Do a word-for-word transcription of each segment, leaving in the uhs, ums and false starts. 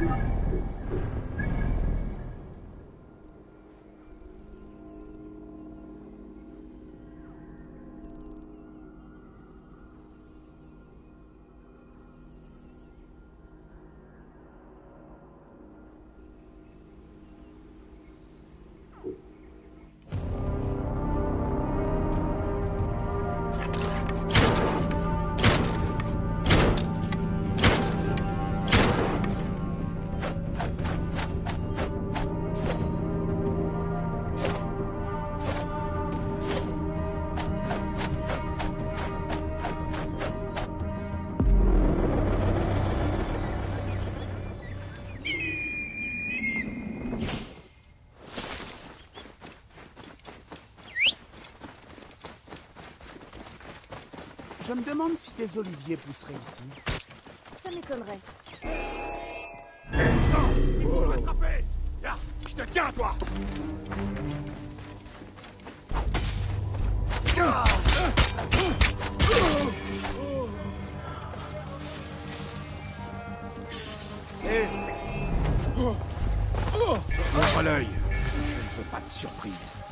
Je me demande si tes oliviers pousseraient ici. Ça m'étonnerait. Sang! Il faut le rattraper! Là, je te tiens, toi! Hé! Ouvre l'œil. Je ne veux pas de surprise.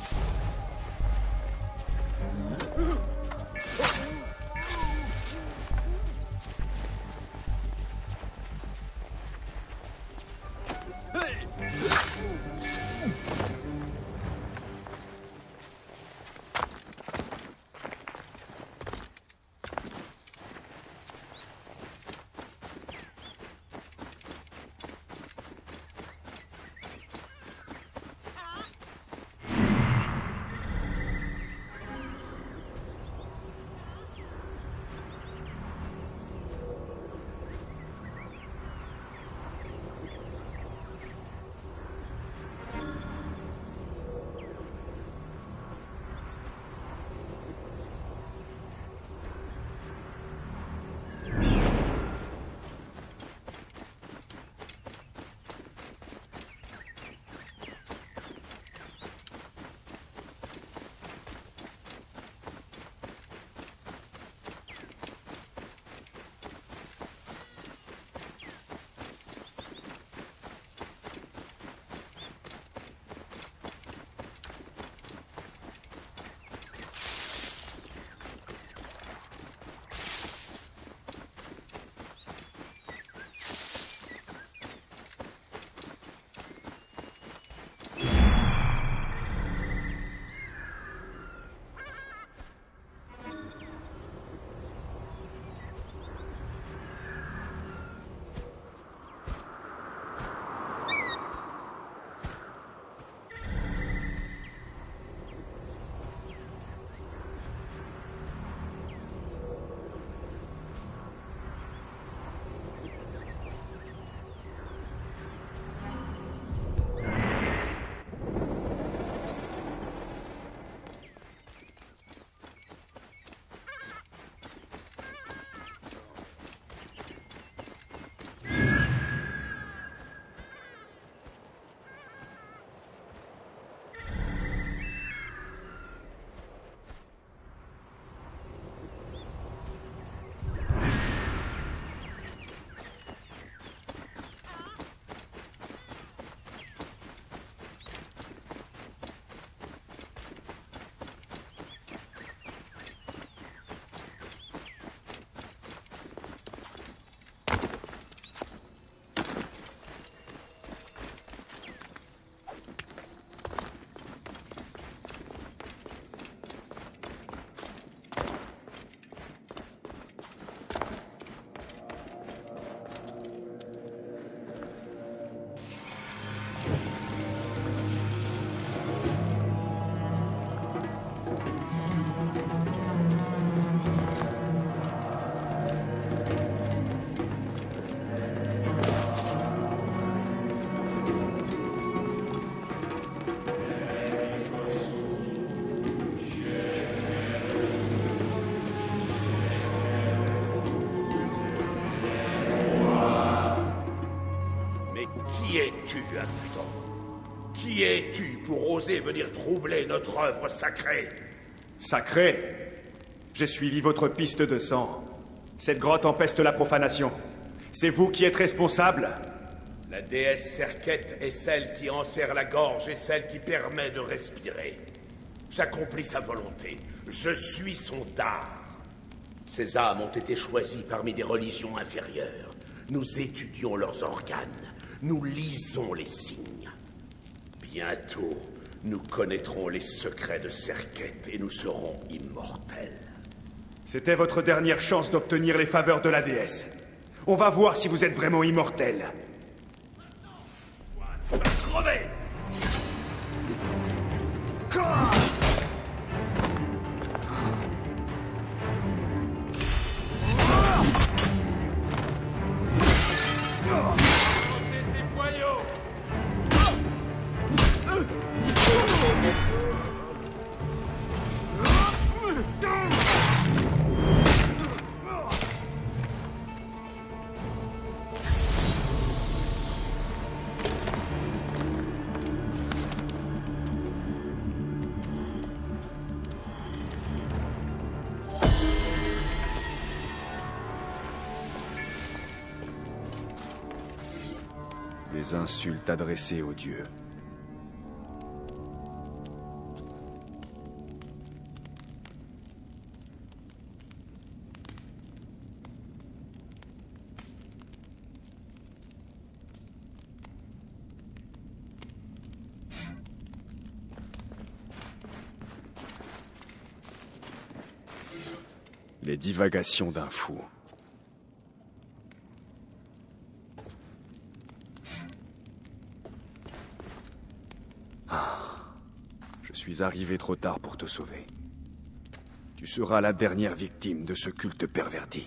Qui es-tu, habitant? Qui es-tu pour oser venir troubler notre œuvre sacrée? Sacrée? J'ai suivi votre piste de sang. Cette grotte empeste la profanation. C'est vous qui êtes responsable? La déesse Serket est celle qui enserre la gorge et celle qui permet de respirer. J'accomplis sa volonté. Je suis son dard. Ces âmes ont été choisies parmi des religions inférieures. Nous étudions leurs organes. Nous lisons les signes. Bientôt, nous connaîtrons les secrets de Serket et nous serons immortels. C'était votre dernière chance d'obtenir les faveurs de la déesse. On va voir si vous êtes vraiment immortel. Tu vas crever! Des insultes adressées aux dieux. Les divagations d'un fou. Je suis arrivé trop tard pour te sauver. Tu seras la dernière victime de ce culte perverti.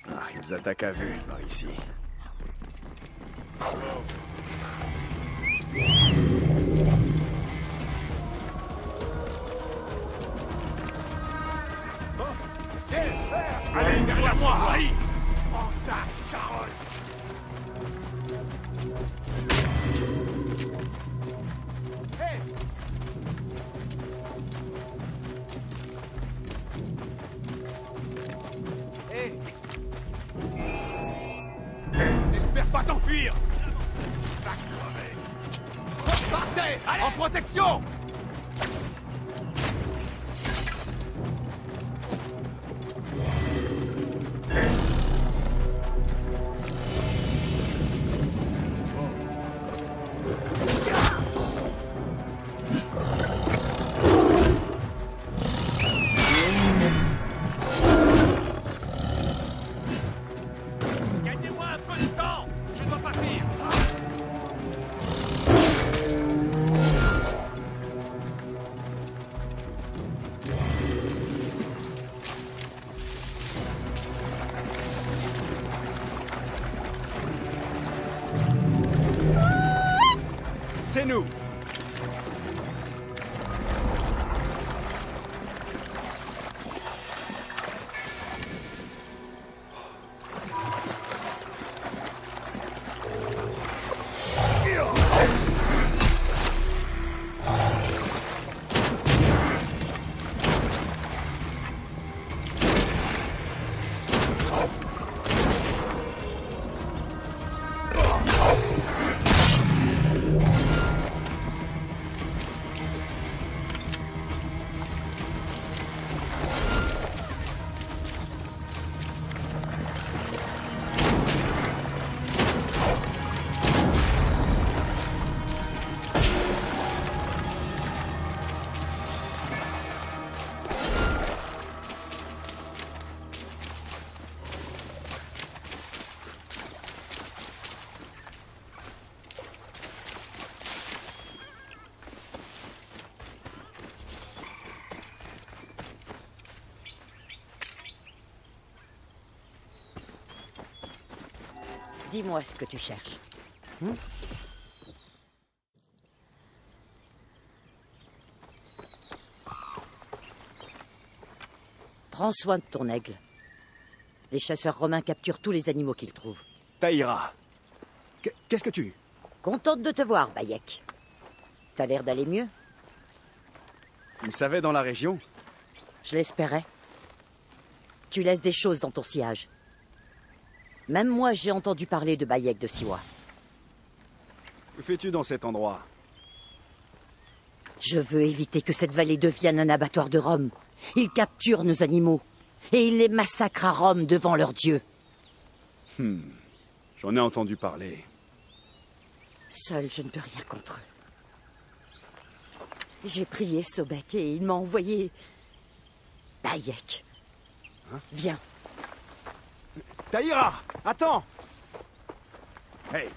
Ah, ils attaquent à vue par ici. Allez, derrière moi, Harry! Prends ça, Charol! Hey! Hey! N'espère pas t'enfuir! Va crever! Partez! Allez! En protection! Gagnez-moi un peu de temps! Je dois partir! C'est nous! Dis-moi ce que tu cherches. Hmm? Prends soin de ton aigle. Les chasseurs romains capturent tous les animaux qu'ils trouvent. Taïra, qu'est-ce que tu... Contente de te voir, Bayek. T'as l'air d'aller mieux? Tu me savais dans la région? Je l'espérais. Tu laisses des choses dans ton sillage. Même moi, j'ai entendu parler de Bayek de Siwa. Que fais-tu dans cet endroit? Je veux éviter que cette vallée devienne un abattoir de Rome. Ils capturent nos animaux. Et ils les massacrent à Rome devant leurs dieux. Hmm. J'en ai entendu parler. Seul, je ne peux rien contre eux. J'ai prié Sobek et il m'a envoyé... Bayek. Hein? Viens. Taïra, attends! Hey!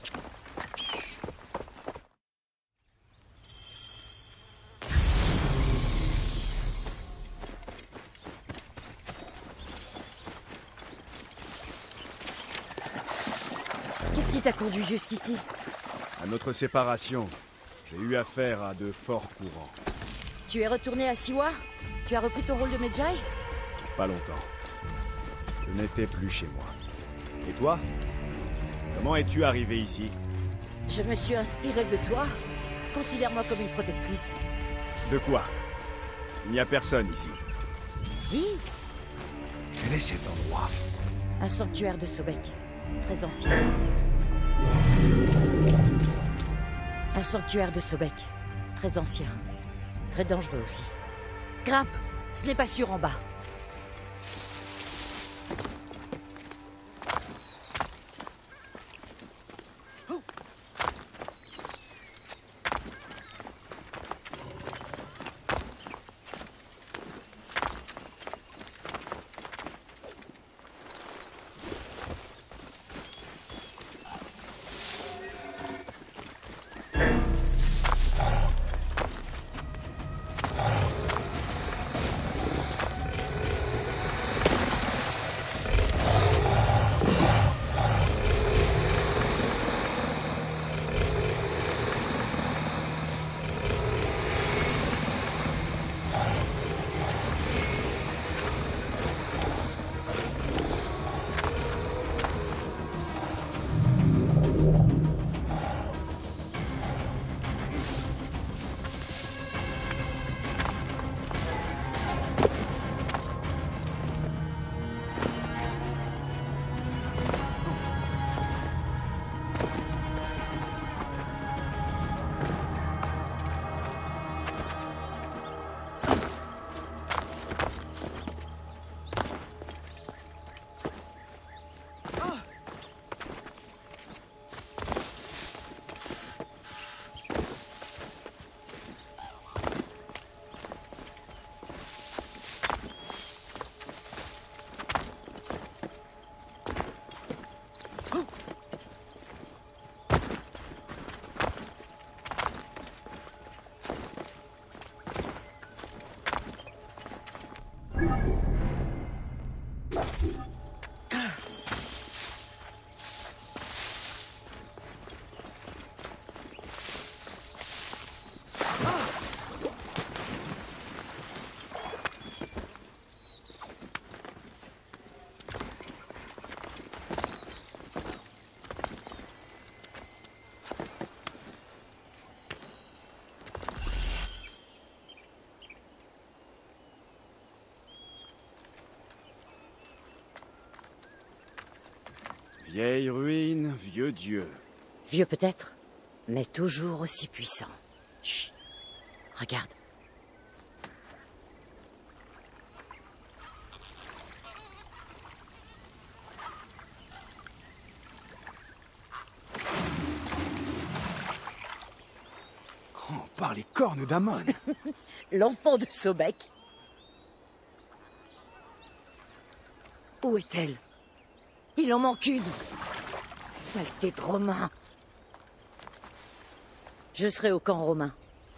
Qu'est-ce qui t'a conduit jusqu'ici? À notre séparation, j'ai eu affaire à de forts courants. Tu es retourné à Siwa? Tu as repris ton rôle de Medjay? Pas longtemps. Je n'étais plus chez moi. Et toi? Comment es-tu arrivé ici? Je me suis inspiré de toi. Considère-moi comme une protectrice. De quoi? Il n'y a personne ici. Si? Quel est cet endroit? Un sanctuaire de Sobek. Très ancien. Un sanctuaire de Sobek. Très ancien. Très dangereux aussi. Grimpe! Ce n'est pas sûr en bas. Vieille ruine, vieux dieu. Vieux peut-être, mais toujours aussi puissant. Chut. Regarde. Oh, par les cornes d'Amon. L'enfant de Sobek. Où est-elle? Il en manque une. Saleté de Romain. Je serai au camp romain.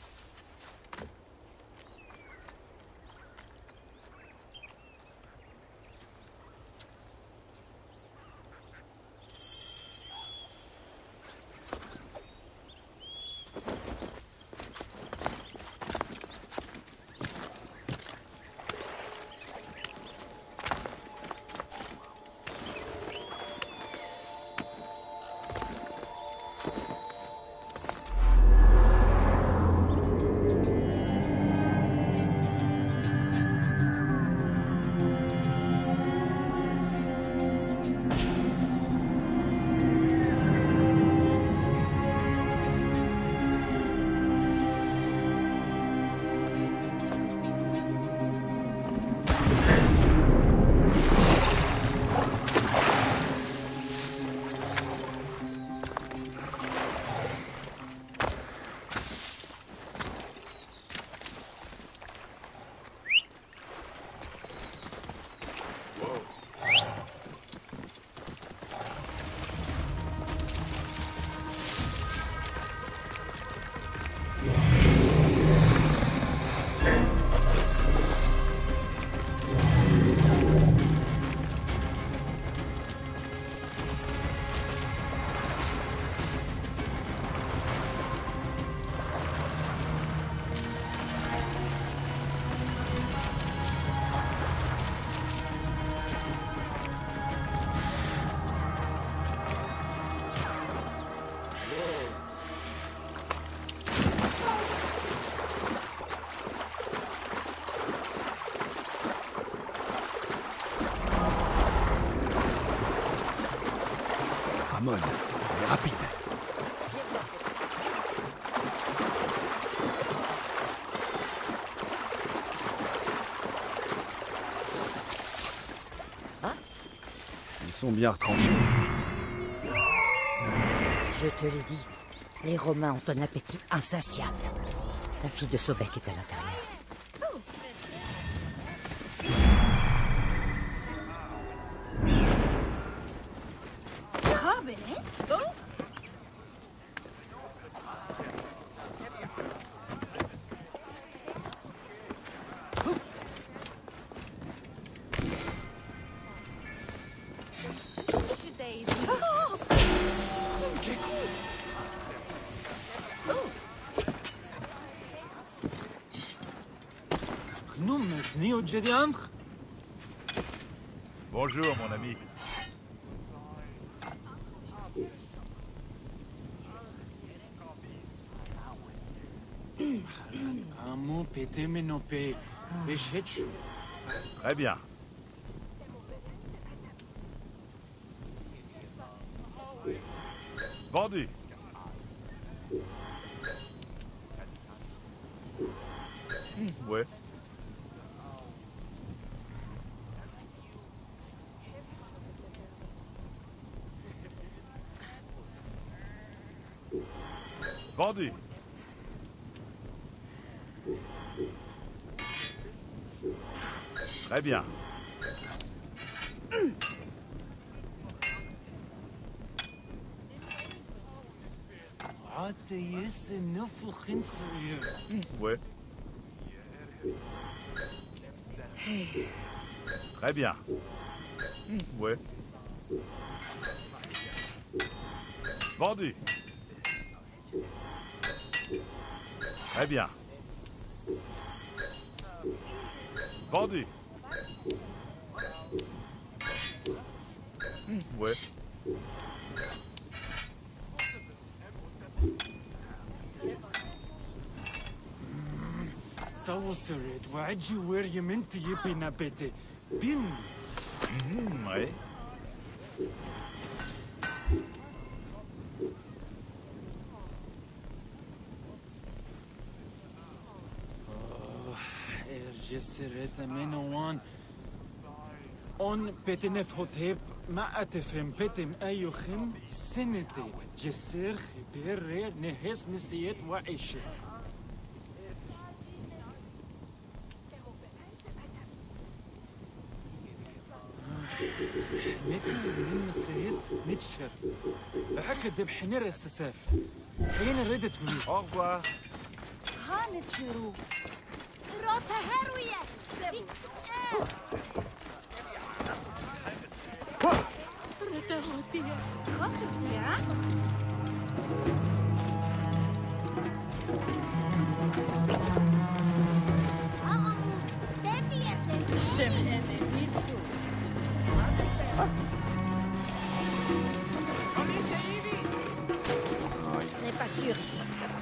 Amon, elle est rapide. Ils sont bien retranchés. Je te l'ai dit, les Romains ont un appétit insatiable. La fille de Sobek est à l'intérieur. Bonjour, mon ami. Très bien. Vendu. Ouais. Vendu. Très bien. Ouais. Très bien. Ouais. Vendu. Très bien. Vendu. Ouais. توصلت وعجي وير يمنتي يبي نبتي بين Mmh, ouais. جسرت منوان اون بتنف هوتيب ما اتفهم بتم ايوخم سنتي جسر خبير نهس مسيت وعيش نتنس من نسيت نتشر بحكد بحنير استساف حين ردت ولي Au revoir. هانتشرو روتا هروية روتا هوتيا خاطتيا اه سيتي يا سيتي Ce n'est pas sûr ici.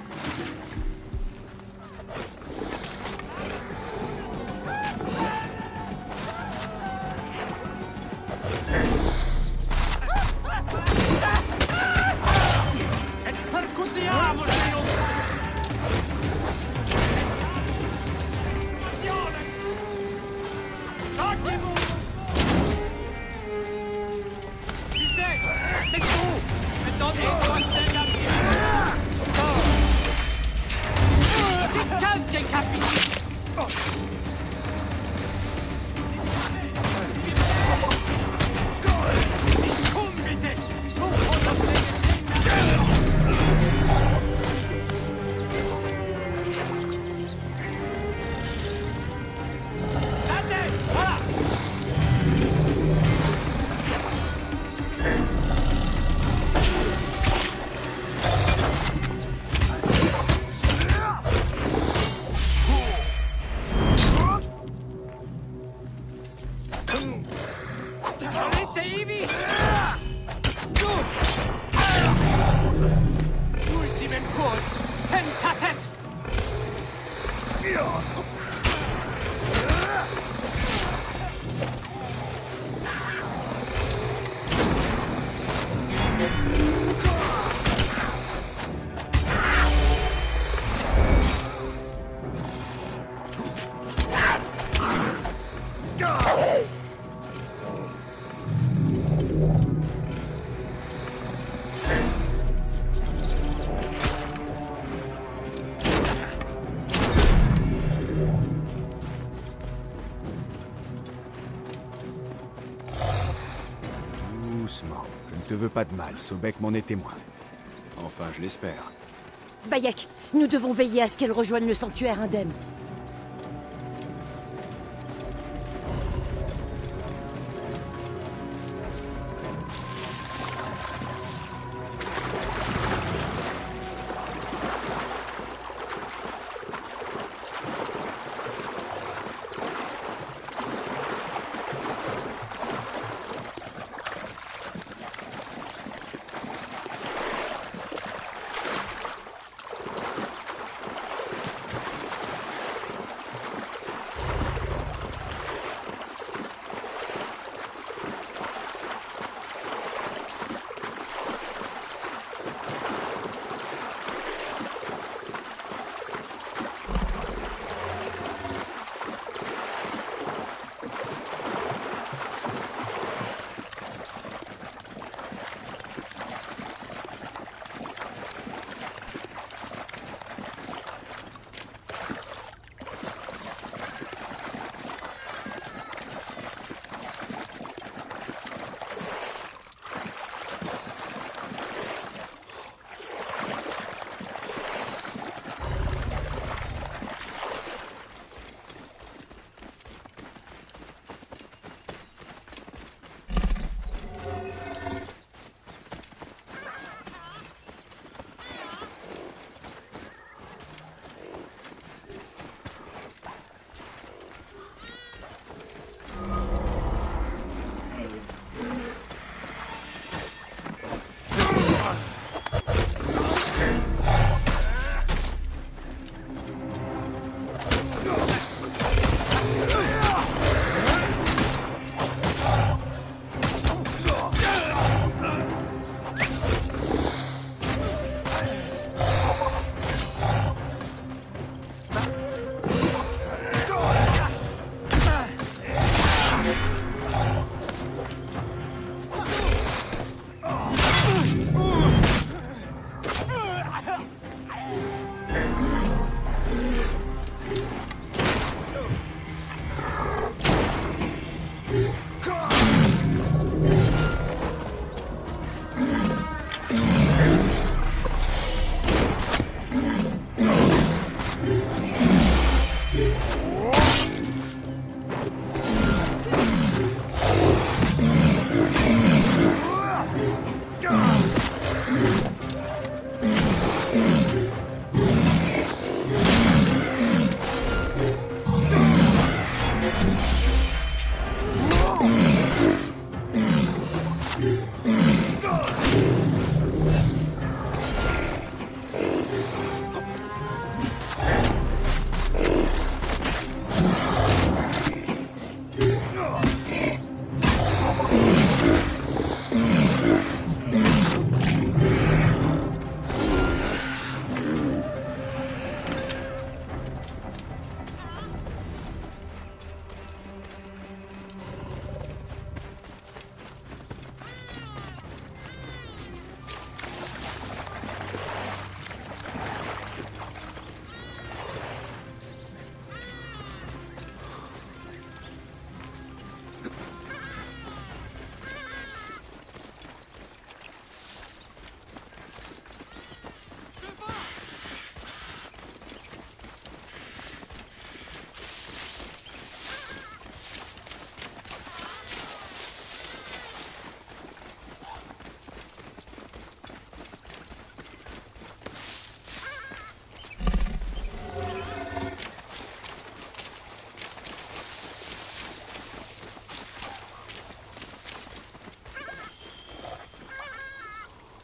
Doucement. Je ne te veux pas de mal. Sobek m'en est témoin. Enfin, je l'espère. Bayek, nous devons veiller à ce qu'elle rejoigne le sanctuaire indemne.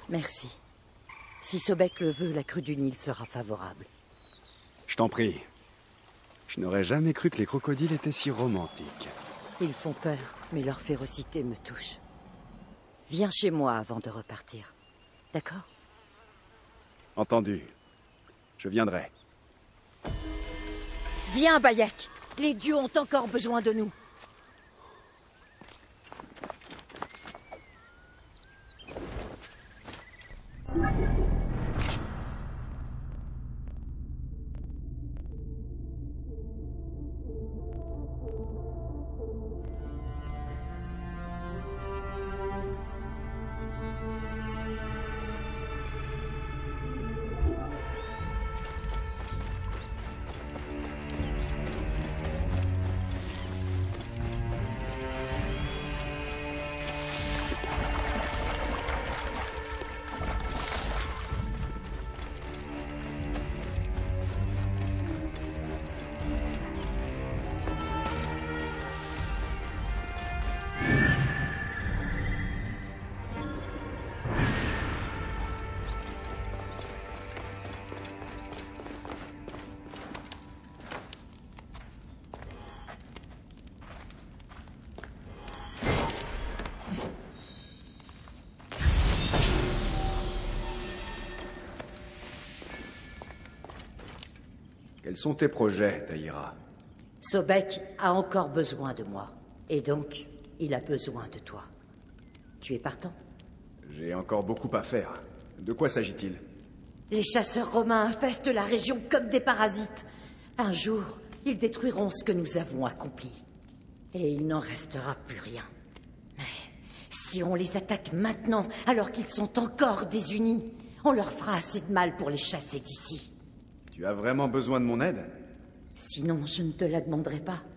Merci. Si Sobek le veut, la crue du Nil sera favorable. Je t'en prie. Je n'aurais jamais cru que les crocodiles étaient si romantiques. Ils font peur, mais leur férocité me touche. Viens chez moi avant de repartir. D'accord? Entendu. Je viendrai. Viens, Bayek. Les dieux ont encore besoin de nous. Quels sont tes projets, Taïra? Sobek a encore besoin de moi. Et donc, il a besoin de toi. Tu es partant? J'ai encore beaucoup à faire. De quoi s'agit-il? Les chasseurs romains infestent la région comme des parasites. Un jour, ils détruiront ce que nous avons accompli. Et il n'en restera plus rien. Mais si on les attaque maintenant, alors qu'ils sont encore désunis, on leur fera assez de mal pour les chasser d'ici. Tu as vraiment besoin de mon aide? Sinon, je ne te la demanderai pas.